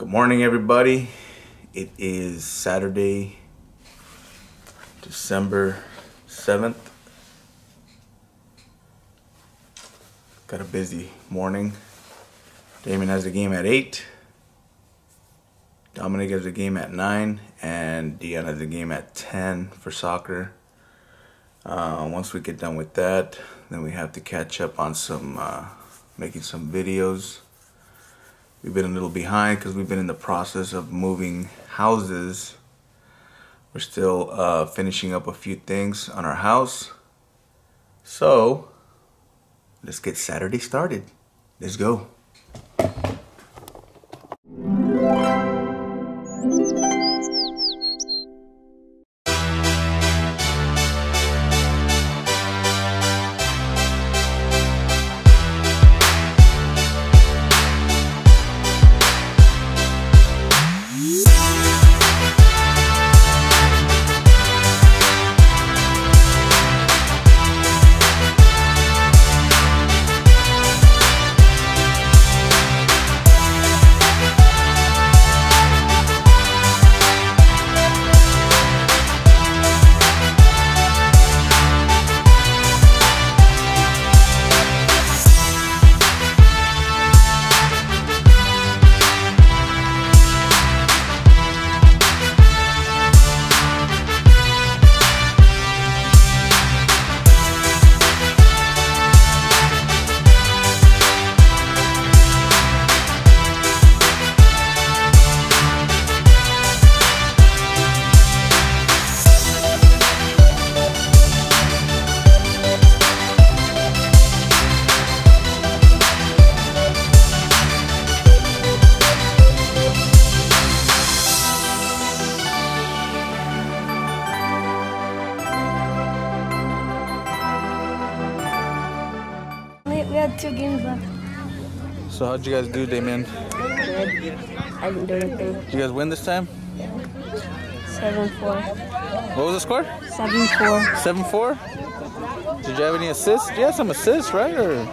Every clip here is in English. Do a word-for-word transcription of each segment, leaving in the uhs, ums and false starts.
Good morning, everybody. It is Saturday, December seventh. Got a busy morning. Damian has a game at eight. Dominic has a game at nine. And Deion has a game at ten for soccer. Uh, once we get done with that, then we have to catch up on some, uh, making some videos. We've been a little behind because we've been in the process of moving houses. We're still uh, finishing up a few things on our house. So, let's get Saturday started. Let's go. We had two games left. So how'd you guys do, Damian? Good. I didn't do anything. Did you guys win this time? seven four. What was the score? seven four. seven four? Did you have any assists? You had some assists, right? Or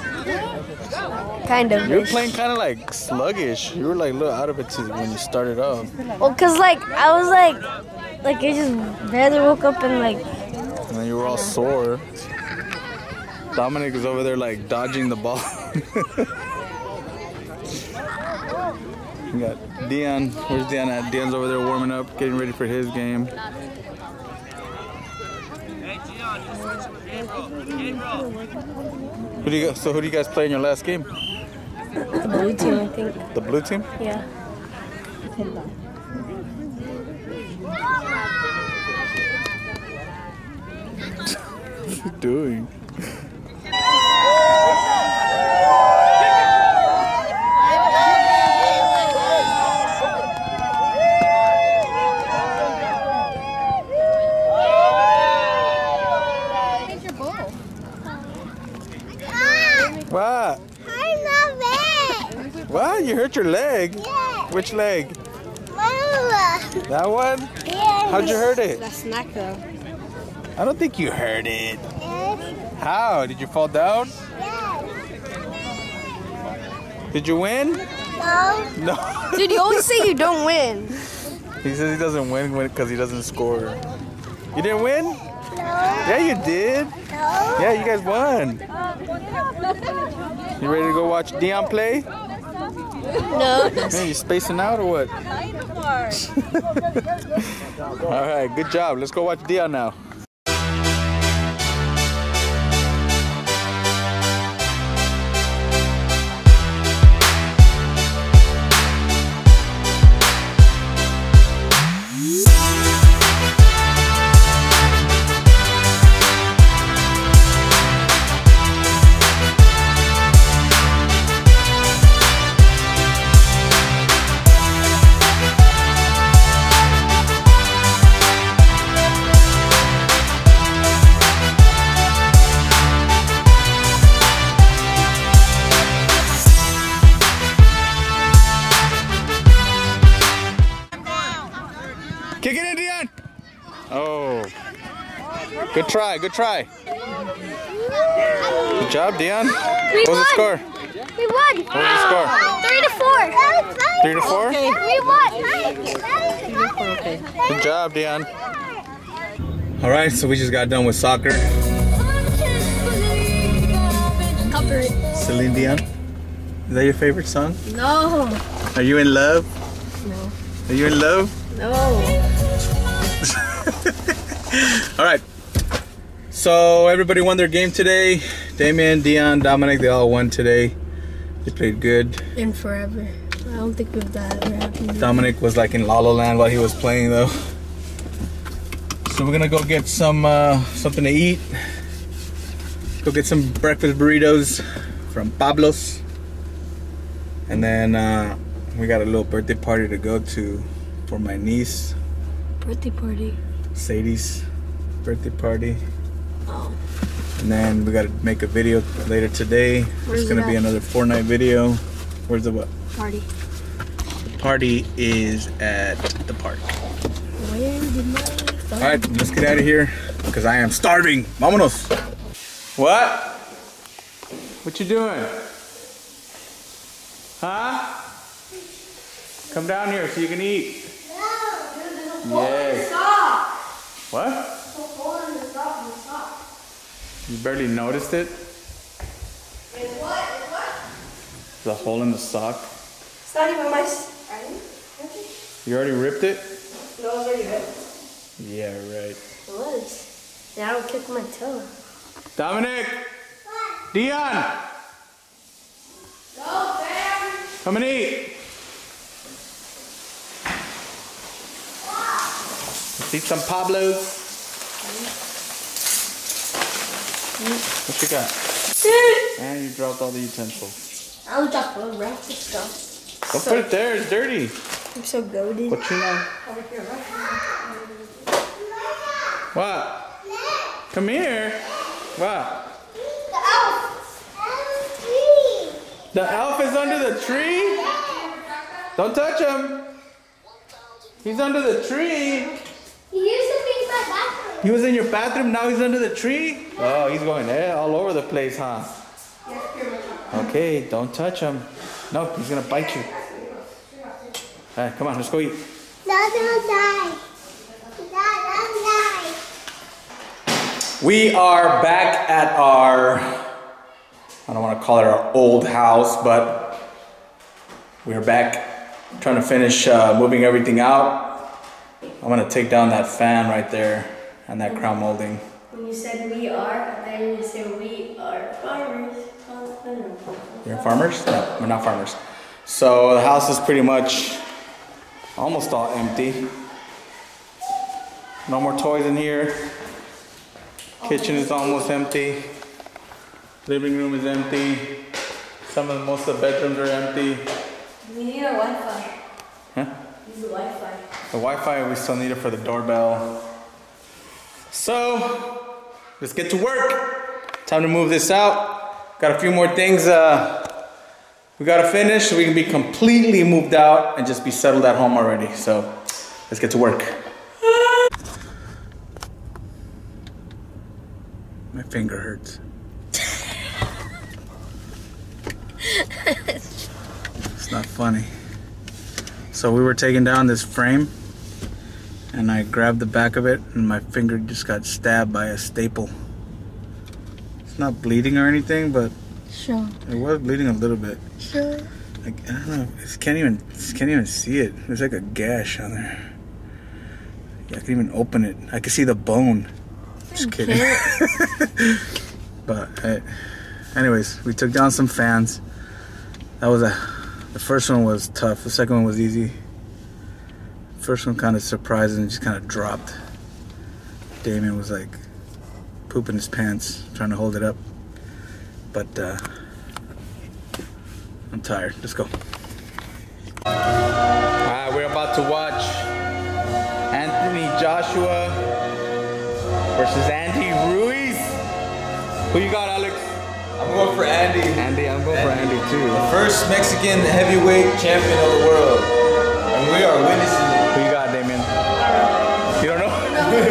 Kind of. you were playing kind of like sluggish. You were like a little out of it to when you started off. Well, cause like I was like, like I just barely woke up and like. And then you were all sore. Dominic is over there like dodging the ball. We got Deion. Where's Deion at? Deion's over there warming up, getting ready for his game. Who do you guys, so who do you guys play in your last game? The blue team, I think. The blue team? Yeah. What are you doing? What? What? You hurt your leg? Yeah. Which leg? Mama. That one? Yes. How'd you hurt it? That snack though. I don't think you hurt it. Yes. How? Did you fall down? Yes. Did you win? No. No. Dude, you always say you don't win. He says he doesn't win because he doesn't score. You didn't win? No. Yeah, you did. No. Yeah, you guys won. You ready to go watch Deion play? No. Man, you spacing out or what? All right, good job. Let's go watch Deion now. Kick it in, Deion. Oh. Good try, good try. Good job, Deion. We What was the won. score? We won. What was the score? Three to four. Three to four? Okay. Good job, Deion. All right, so we just got done with soccer. Celine Dion. Is that your favorite song? No. Are you in love? No. Are you in love? No. All right. So everybody won their game today. Damian, Deion, Dominic, they all won today. They played good. In forever. I don't think we've that ever happened. Dominic was like in La La Land while he was playing though. So we're gonna go get some uh, something to eat. Go get some breakfast burritos from Pablo's. And then uh, we got a little birthday party to go to for my niece. Birthday party? Sadie's birthday party. Oh. And then we got to make a video later today. Where's it's gonna it be at? another Fortnite video. Where's the what? Party. The party is at the park. Where did my phone? All right, let's get out of here because I am starving. Vámonos. What? What you doing? Huh? Come down here so you can eat. Yes. What? You barely noticed it? It's what? It's what? The hole in the sock. It's not even my... I didn't rip it? You already ripped it? No, it's already ripped. Yeah, right. It was. Yeah, I don't kick my toe. Dominic! Deion! Go, Sam! Come and eat! Let's eat some Pablo's. What you got? Dude! And you dropped all the utensils. I was just going to wrap this stuff. Don't put it there, it's dirty. I'm so goated. What you know? Over here, right? What? Come here. What? The elf. Elf tree. The elf is under the tree? Don't touch him. He's under the tree. He used to be in my bathroom. He was in your bathroom, now he's under the tree? Oh, he's going there all over the place, huh? Okay, don't touch him. No, he's gonna bite you. All right, come on, let's go eat. No, don't die. No, don't die. We are back at our, I don't want to call it our old house, but we're back trying to finish uh, moving everything out. I'm gonna take down that fan right there and that crown molding. When you said we are, I thought you were going to say we are farmers. You're farmers? No, we're not farmers. So the house is pretty much almost all empty. No more toys in here. Kitchen is almost empty. Living room is empty. Some of the, most of the bedrooms are empty. We need our Wi-Fi. Huh? Use the Wi-Fi. The Wi-Fi, we still need it for the doorbell. So, let's get to work. Time to move this out. Got a few more things uh, we gotta finish so we can be completely moved out and just be settled at home already. So, let's get to work. My finger hurts. It's not funny. So we were taking down this frame and I grabbed the back of it and my finger just got stabbed by a staple. It's not bleeding or anything, but Sure. it was bleeding a little bit. Sure. Like, I don't know, I can't even, can't even see it. There's like a gash on there. Yeah, I can even open it. I can see the bone. Just kidding. But uh, anyways, we took down some fans. That was a, the first one was tough. The second one was easy. First one kind of surprised and just kind of dropped. Damian was like pooping his pants, trying to hold it up. But uh, I'm tired. Let's go. Alright, we're about to watch Anthony Joshua versus Andy Ruiz. Who you got, Alex? I'm going for Andy. Andy, I'm going for Andy too. The first Mexican heavyweight champion of the world. And we are witnessing it. Who you got, Damian? You don't know?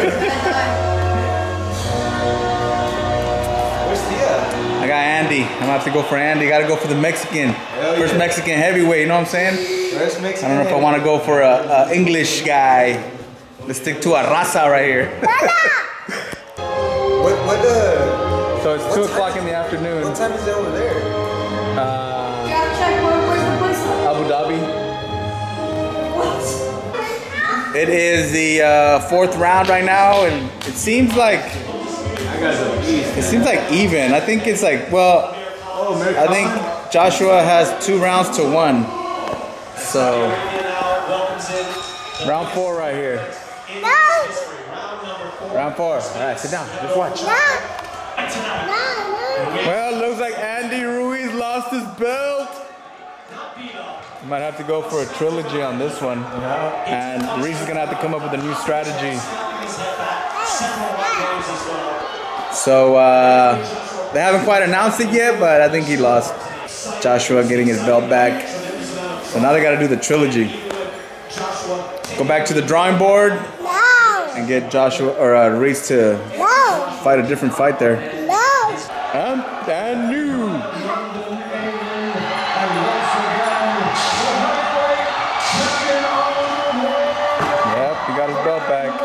Where's Thea? I got Andy. I'm gonna have to go for Andy. Gotta go for the Mexican. Hell First yeah. Mexican heavyweight, you know what I'm saying? Let's make I don't know if I want to go for a, a English guy. Let's stick to a raza right here. What, what, uh... So it's what two time- o'clock in the afternoon. What time is it over there? Uh, Gotta check where, where's the place at? Abu Dhabi. What? It is the uh, fourth round right now, and it seems like it seems like even. I think it's like well, I think Joshua has two rounds to one. So round four right here. No. Round four. All right, sit down. Just watch. No. No. Well, looks like Andy Ruiz lost his belt. Might have to go for a trilogy on this one. And Ruiz is gonna have to come up with a new strategy. So uh, they haven't quite announced it yet, but I think he lost. Joshua getting his belt back. So now they gotta do the trilogy. Go back to the drawing board No. and get Joshua or uh, Ruiz to No. fight a different fight there. No. And, and new. Yep, he got his belt back.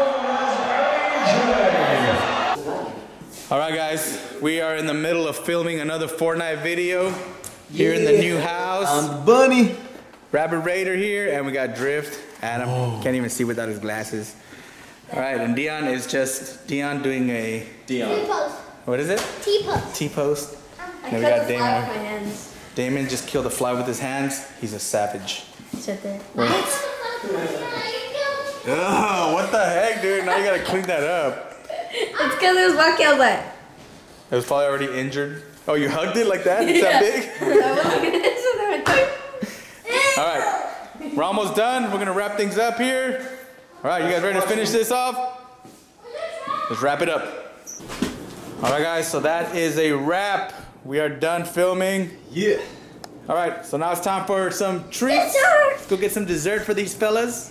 All right, guys, we are in the middle of filming another Fortnite video here in the new house. I'm the bunny. Rabbit Raider here, and we got Drift. Adam can't even see without his glasses. All right, and Deion is just Deion doing a Deion. T-post. what is it? T-post. T-post. I Then we cut got the fly Damian. with my hands. Damon just killed a fly with his hands. He's a savage. Sit there. Oh, what the heck, dude? Now you gotta clean that up. It's because it was wacky. I was like, It was probably already injured. Oh, you hugged it like that? It's that big? All right, we're almost done. We're gonna wrap things up here. All right, you guys ready to finish this off? Let's wrap it up. All right, guys, so that is a wrap. We are done filming. Yeah. All right, so now it's time for some treats. Dessert. Let's go get some dessert for these fellas.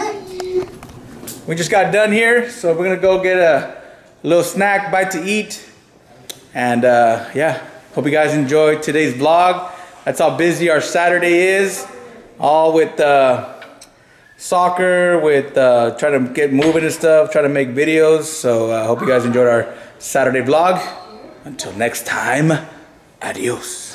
We just got done here, so we're gonna go get a little snack, bite to eat. And uh, yeah, hope you guys enjoyed today's vlog. That's how busy our Saturday is. All with uh, soccer, with uh, trying to get moving and stuff, trying to make videos. So I uh, hope you guys enjoyed our Saturday vlog. Until next time, adios.